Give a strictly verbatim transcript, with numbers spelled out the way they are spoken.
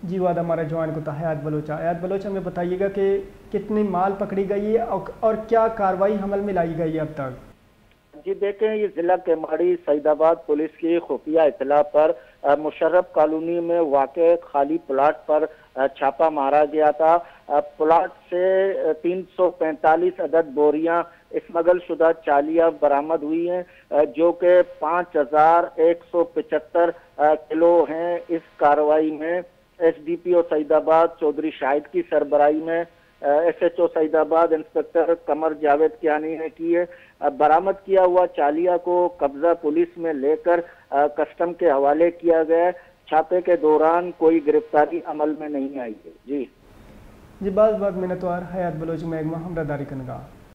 जी वाद हमारा जवान को था हयात बलोचा। हयात बलोच हमें बताइएगा कि कितनी माल पकड़ी गई है और, और क्या कार्रवाई अमल में लाई गई है अब तक। जी देखें, ये जिला केमाड़ी सईदाबाद पुलिस की खुफिया इतला पर मुशर्रफ कॉलोनी में वाक़ खाली प्लाट पर अ, छापा मारा गया था। अ, प्लाट से तीन सौ पैंतालीस अदद बोरियां स्मगल शुदा चालियां बरामद हुई हैं, अ, जो कि पाँच हजार एक सौ पचहत्तर किलो हैं। इस कार्रवाई में S D P O Saidabad Chaudhry Shahid की सरबराही में S H O Saidabad inspector Qamar Javed Kiani ने की है। बरामद किया हुआ चालिया को कब्जा पुलिस में लेकर कस्टम के हवाले किया गया। छापे के दौरान कोई गिरफ्तारी अमल में नहीं आई है। जी जी बहुत बहुत मिन्नतवार हयात बलोच महकमा हमरादारी कनगा।